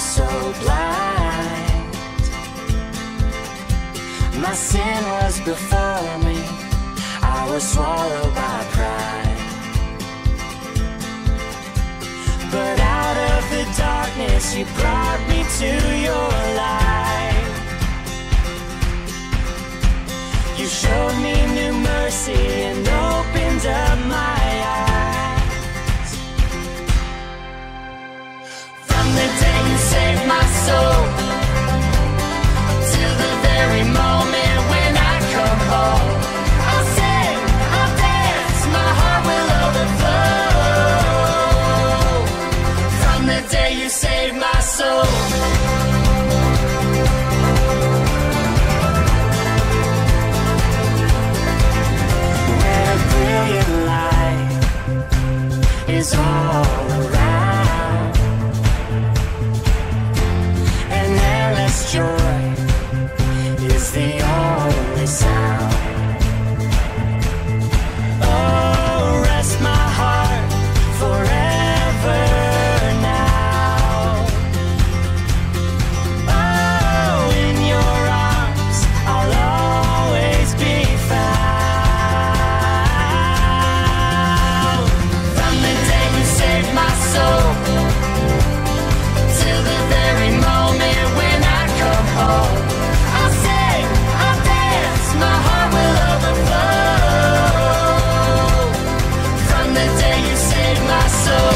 was so blind. My sin was before me, I was swallowed by pride. But out of the darkness you brought me to your light. You showed me new mercy and opened up my eyes. From the day you saved my soul till the very moment when I come home, I'll sing, I'll dance, my heart will overflow. From the day you saved my soul. Is all around, and endless joy is the only sound. Oh, rest my heart forever now. Oh, in your arms I'll always be found. My soul till the very moment when I come home, I'll sing, I'll dance, my heart will overflow. From the day you saved my soul.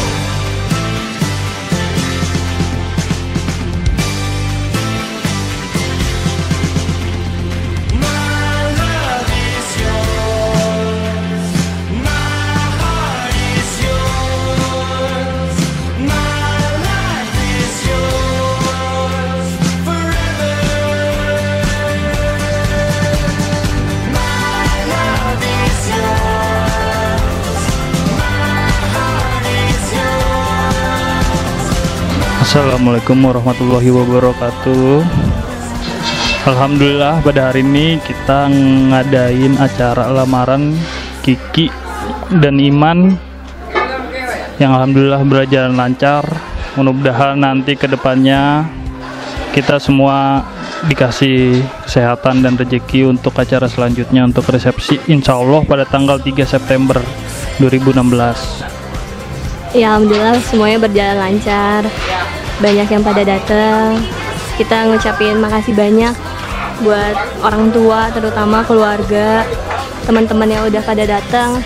Assalamualaikum warahmatullahi wabarakatuh. Alhamdulillah pada hari ini kita ngadain acara lamaran Kiki dan Iman yang alhamdulillah berjalan lancar. Mudah-mudahan nanti kedepannya kita semua dikasih kesehatan dan rezeki untuk acara selanjutnya untuk resepsi insya Allah pada tanggal 3 September 2016. Ya alhamdulillah semuanya berjalan lancar, banyak yang pada datang. Kita ngucapin makasih banyak buat orang tua, terutama keluarga, teman-teman yang udah pada datang,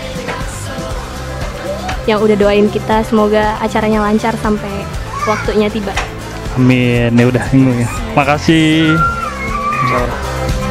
yang udah doain kita semoga acaranya lancar sampai waktunya tiba. Amin. Ya udah, makasih.